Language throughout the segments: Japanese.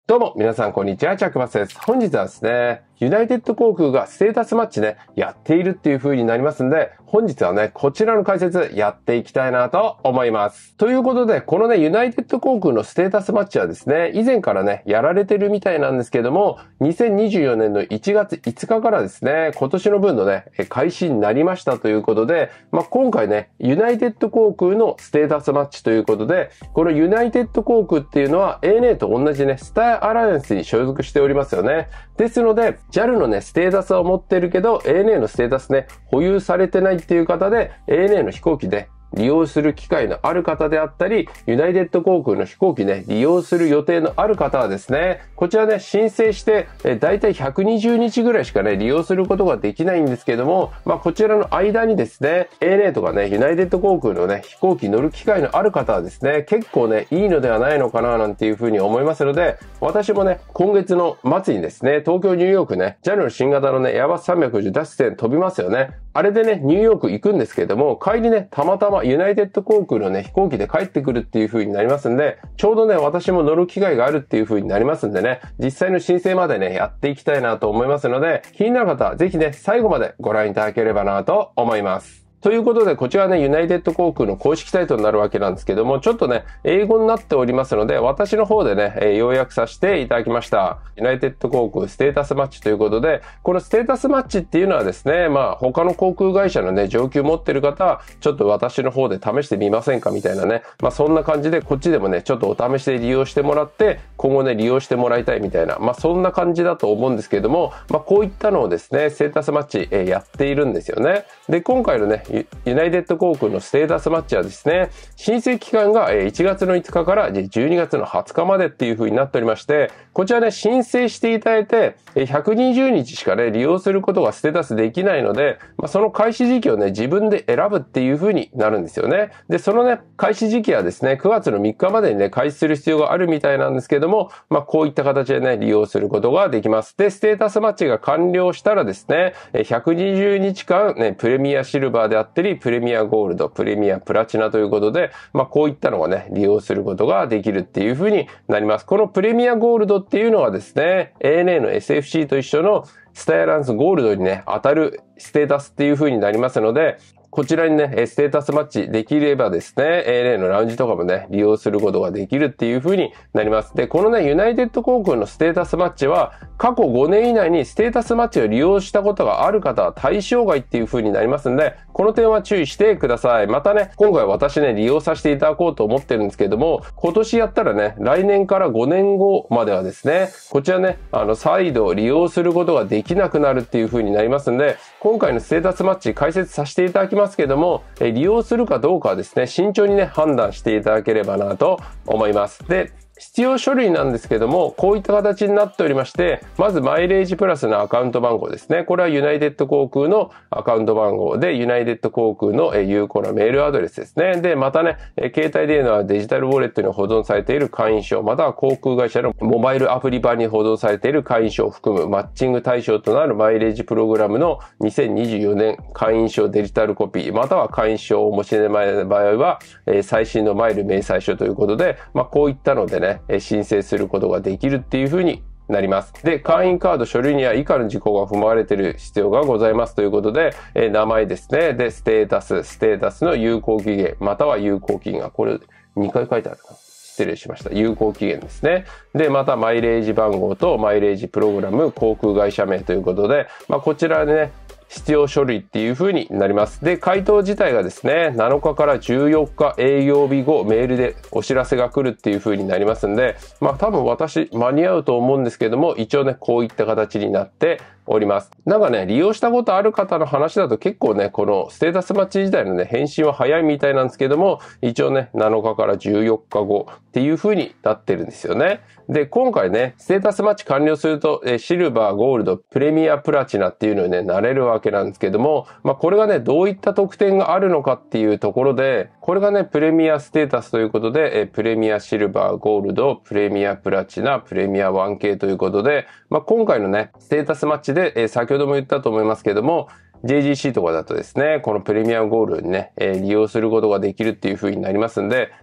どうも、皆さん、こんにちは。チャックバスです。本日はですね、ユナイテッド航空がステータスマッチね、やっているっていう風になりますんで、本日はね、こちらの解説やっていきたいなと思います。ということで、このね、ユナイテッド航空のステータスマッチはですね、以前からね、やられてるみたいなんですけども、2024年の1月5日からですね、今年の分のね、開始になりましたということで、今回ね、ユナイテッド航空のステータスマッチということで、このユナイテッド航空っていうのは ANA と同じね、スターアライアンスに所属しておりますよね。ですので、JAL のね、ステータスを持ってるけど、ANA のステータスね、保有されてないっていう方で、ANA の飛行機で利用する機会のある方であったり、ユナイテッド航空の飛行機ね、利用する予定のある方はですね、こちらね、申請して、だいたい120日ぐらいしかね、利用することができないんですけども、こちらの間にですね、ANA とかね、ユナイテッド航空のね、飛行機乗る機会のある方はですね、結構ね、いいのではないのかな、なんていうふうに思いますので、私もね、今月の末にですね、東京ニューヨークね、JAL の新型のね、エアバス350ダッシュ10飛びますよね。あれでね、ニューヨーク行くんですけども、帰りね、たまたまユナイテッド航空のね、飛行機で帰ってくるっていう風になりますんで、ちょうどね、私も乗る機会があるっていう風になりますんでね、実際の申請までね、やっていきたいなと思いますので、気になる方はぜひね、最後までご覧いただければなと思います。ということで、こちらね、ユナイテッド航空の公式サイトになるわけなんですけども、ちょっとね、英語になっておりますので、私の方でね、要約させていただきました。ユナイテッド航空ステータスマッチということで、このステータスマッチっていうのはですね、他の航空会社のね、上級持ってる方は、ちょっと私の方で試してみませんかみたいなね、そんな感じで、こっちでもね、ちょっとお試しで利用してもらって、今後ね、利用してもらいたいみたいな、そんな感じだと思うんですけれども、こういったのをですね、ステータスマッチ、やっているんですよね。で、今回のね、ユナイテッド航空のステータスマッチはですね、申請期間が1月の5日から12月の20日までっていう風になっておりまして、こちらね、申請していただいて、120日しかね、利用することがステータスできないので、その開始時期をね、自分で選ぶっていう風になるんですよね。で、そのね、開始時期はですね、9月の3日までにね、開始する必要があるみたいなんですけども、こういった形でね、利用することができます。で、ステータスマッチが完了したらですね、120日間ね、プレミアシルバーであったり、プレミアゴールド、プレミアプラチナということで、こういったのがね、利用することができるっていう風になります。このプレミアゴールドっていうのはですね、ANA の SFC と一緒のスタイアランスゴールドにね、当たるステータスっていう風になりますので、こちらにね、ステータスマッチできればですね、ANA のラウンジとかもね、利用することができるっていう風になります。で、このね、ユナイテッド航空のステータスマッチは、過去5年以内にステータスマッチを利用したことがある方は対象外っていう風になりますんで、この点は注意してください。またね、今回私ね、利用させていただこうと思ってるんですけれども、今年やったらね、来年から5年後まではですね、こちらね、再度利用することができなくなるっていう風になりますんで、今回のステータスマッチ解説させていただきますけども、利用するかどうかはですね、慎重にね、判断していただければなと思います。で、必要書類なんですけども、こういった形になっておりまして、まずマイレージプラスのアカウント番号ですね。これはユナイテッド航空のアカウント番号で、ユナイテッド航空の有効なメールアドレスですね。で、またね、携帯電話デジタルウォレットに保存されている会員証、または航空会社のモバイルアプリ版に保存されている会員証を含むマッチング対象となるマイレージプログラムの2024年会員証デジタルコピー、または会員証をお持ちの場合は、最新のマイル明細書ということで、こういったのでね、申請することができるっていう風になります。で、会員カード書類には以下の事項が踏まれている必要がございますということで、名前ですね。で、ステータスの有効期限、または有効期限が、これ2回書いてあるな。失礼しました。有効期限ですね。で、またマイレージ番号とマイレージプログラム、航空会社名ということで、こちらでね、必要書類っていう風になります。で、回答自体がですね、7日から14日営業日後、メールでお知らせが来るっていう風になりますんで、多分私間に合うと思うんですけども、一応ね、こういった形になっております。なんかね、利用したことある方の話だと結構ね、このステータスマッチ自体のね、返信は早いみたいなんですけども、一応ね、7日から14日後っていう風になってるんですよね。で、今回ね、ステータスマッチ完了すると、シルバー、ゴールド、プレミア、プラチナっていうのにね、なれるわけなんですけども、これがね、どういった特典があるのかっていうところで、これがね、プレミアステータスということで、プレミアシルバー、ゴールド、プレミアプラチナ、プレミア 1K ということで、今回のね、ステータスマッチで、先ほども言ったと思いますけども、JGC とかだとですね、このプレミアムゴールドにね、利用することができるっていう風になりますんで、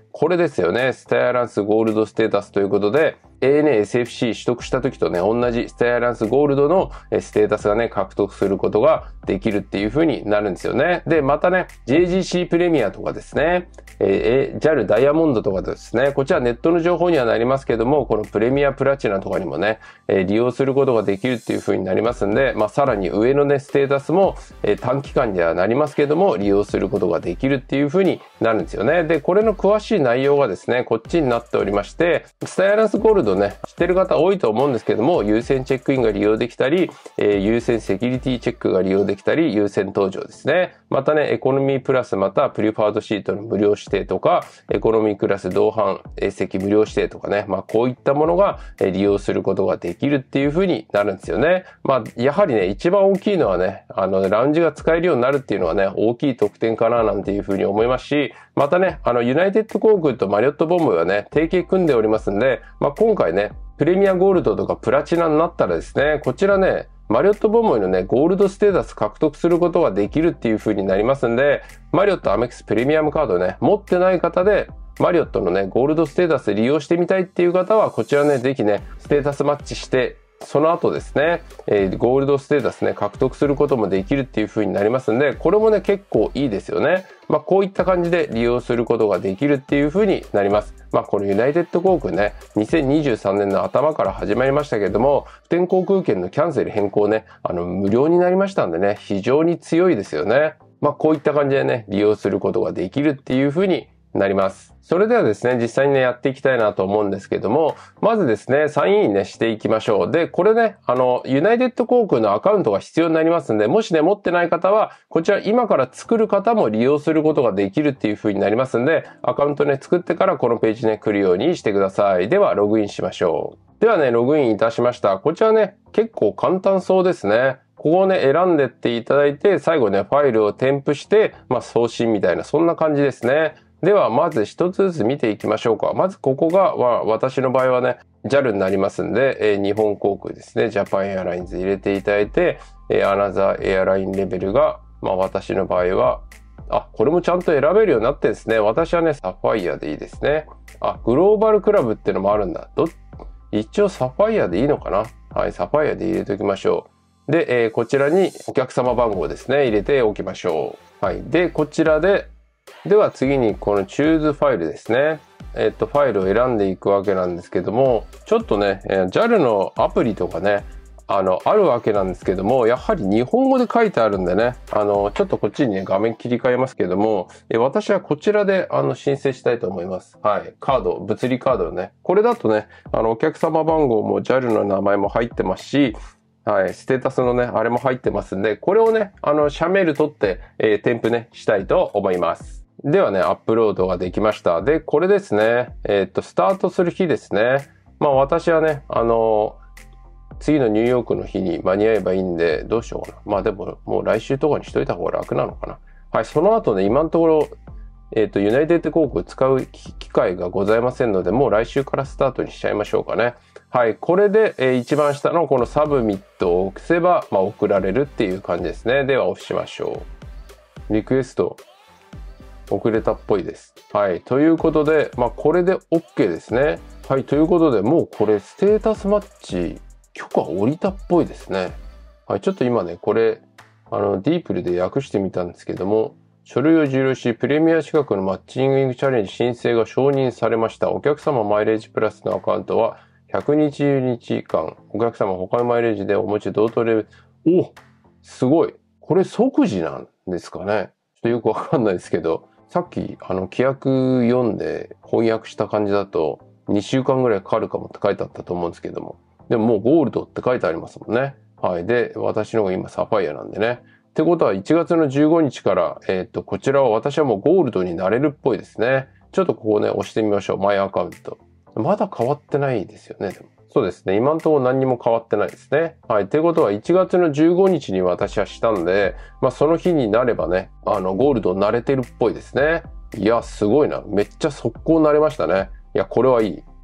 これですよね。スタイアランスゴールドステータスということで、ANA SFC 取得した時とね、同じスタイアランスゴールドのステータスがね、獲得することができるっていう風になるんですよね。で、またね、JGC プレミアとかですね、JAL ダイヤモンドとかですね、こちらネットの情報にはなりますけども、このプレミアプラチナとかにもね、利用することができるっていう風になりますんで、さらに上のね、ステータスも、短期間ではなりますけども、利用することができるっていう風になるんですよね。で、これの詳しい内容がですね、こっちになっておりまして、スタイアランスゴールドね、知ってる方多いと思うんですけども、優先チェックインが利用できたり、優先セキュリティチェックが利用できたり、優先搭乗ですね。またね、エコノミープラスまたプリファードシートの無料指定とか、エコノミークラス同伴席無料指定とかね、こういったものが利用することができるっていう風になるんですよね。やはりね、一番大きいのはね、ラウンジが使えるようになるっていうのはね、大きい特典かななんていう風に思いますし、またね、ユナイテッド航空とマリオットボンボイはね、提携組んでおりますんで、今回ね、プレミアゴールドとかプラチナになったらですね、こちらね、マリオットボンボイのね、ゴールドステータス獲得することができるっていう風になりますんで、マリオットアメックスプレミアムカードね、持ってない方で、マリオットのね、ゴールドステータス利用してみたいっていう方は、こちらね、ぜひね、ステータスマッチして、その後ですね、ゴールドステータスね、獲得することもできるっていう風になりますんで、これもね、結構いいですよね。こういった感じで利用することができるっていう風になります。このユナイテッド航空ね、2023年の頭から始まりましたけれども、普天航空券のキャンセル変更ね、無料になりましたんでね、非常に強いですよね。こういった感じでね、利用することができるっていう風になります。それではですね、実際にね、やっていきたいなと思うんですけども、まずですね、サインインね、していきましょう。で、これね、ユナイテッド航空のアカウントが必要になりますんで、もしね、持ってない方は、こちら今から作る方も利用することができるっていう風になりますんで、アカウントね、作ってからこのページね、来るようにしてください。では、ログインしましょう。ではね、ログインいたしました。こちらね、結構簡単そうですね。ここをね、選んでっていただいて、最後ね、ファイルを添付して、送信みたいな、そんな感じですね。では、まず一つずつ見ていきましょうか。まずここが、私の場合はね、JAL になりますんで、日本航空ですね。ジャパンエアラインズ入れていただいて、アナザーエアラインレベルが、私の場合は、これもちゃんと選べるようになってるんですね。私はね、サファイアでいいですね。グローバルクラブっていうのもあるんだ。一応サファイアでいいのかな？はい、サファイアで入れておきましょう。で、こちらにお客様番号ですね、入れておきましょう。はい。で、こちらで、では次にこの Choose ファイルですね。ファイルを選んでいくわけなんですけども、ちょっとね、JAL のアプリとかね、あるわけなんですけども、やはり日本語で書いてあるんでね、ちょっとこっちにね、画面切り替えますけども、私はこちらで、申請したいと思います。はい。カード、物理カードね。これだとね、お客様番号も JAL の名前も入ってますし、はい、ステータスのね、あれも入ってますんで、これをね、写メール取って、添付ね、したいと思います。ではね、アップロードができました。で、これですね、スタートする日ですね。私はね、次のニューヨークの日に間に合えばいいんで、どうしようかな。でも、もう来週とかにしといた方が楽なのかな。はい、その後ね、今のところ、ユナイテッド航空使う機会がございませんので、もう来週からスタートにしちゃいましょうかね。はい、これで、一番下のこのサブミットを押せば、送られるっていう感じですね。では、押しましょう。リクエスト。遅れたっぽいです。はい。ということで、これで OK ですね。はい。ということで、もうこれ、ステータスマッチ、許可下りたっぽいですね。はい。ちょっと今ね、これ、ディープルで訳してみたんですけども、書類を受領し、プレミア資格のマッチングチャレンジ申請が承認されました。お客様マイレージプラスのアカウントは、120日間、お客様他のマイレージでお持ち同等レベル、すごい。これ即時なんですかね。ちょっとよくわかんないですけど、さっき、規約読んで翻訳した感じだと、2週間ぐらいかかるかもって書いてあったと思うんですけども。でももうゴールドって書いてありますもんね。はい。で、私のが今サファイアなんでね。ってことは1月の15日から、こちらは私はもうゴールドになれるっぽいですね。ちょっとここね、押してみましょう。マイアカウント。まだ変わってないですよね、でも。そうですね。今のところ何にも変わってないですね。はい。ってことは1月の15日に私はしたんで、その日になればね、ゴールド慣れてるっぽいですね。いや、すごいな。めっちゃ速攻慣れましたね。いや、これはいい。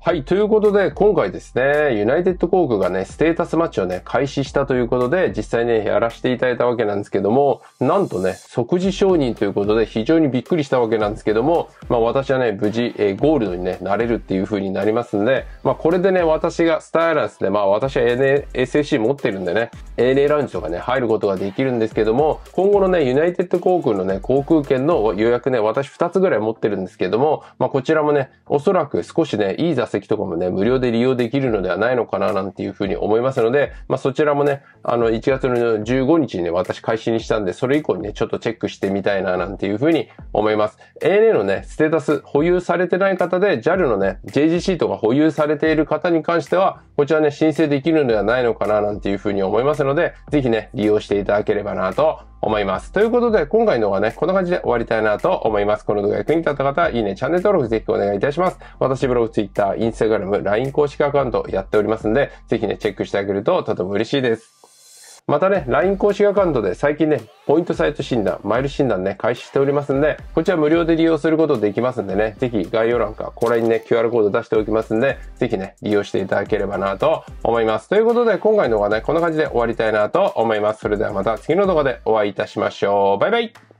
はい。ということで、今回ですね、ユナイテッド航空がね、ステータスマッチをね、開始したということで、実際ね、やらせていただいたわけなんですけども、なんとね、即時承認ということで、非常にびっくりしたわけなんですけども、私はね、無事、ゴールドにね、なれるっていう風になりますんで、これでね、私がスターアライアンスで、私は SAC 持ってるんでね、ANA ラウンジとかね、入ることができるんですけども、今後のね、ユナイテッド航空のね、航空券の予約ね、私2つぐらい持ってるんですけども、こちらもね、おそらく少しね、いい座席とかもね、無料で利用できるのではないのかななんていうふうに思いますので、そちらもね、1月の15日にね、私開始にしたんで、それ以降にね、ちょっとチェックしてみたいななんていうふうに思います。ANA のね、ステータス保有されてない方で、JAL のね、JGC とか保有されている方に関しては、こちらね、申請できるのではないのかななんていうふうに思いますので、ぜひね、利用していただければなと思います。ということで、今回の動画はね、こんな感じで終わりたいなと思います。この動画が役に立った方は、いいね、チャンネル登録ぜひお願いいたします。私、ブログ、Twitter、Instagram、LINE 公式アカウントやっておりますんで、ぜひね、チェックしてあげるととても嬉しいです。またね、LINE 公式アカウントで最近ね、ポイントサイト診断、マイル診断ね、開始しておりますんで、こちら無料で利用することできますんでね、ぜひ概要欄か、これにね、QR コード出しておきますんで、ぜひね、利用していただければなと思います。ということで、今回の動画はね、こんな感じで終わりたいなと思います。それではまた次の動画でお会いいたしましょう。バイバイ。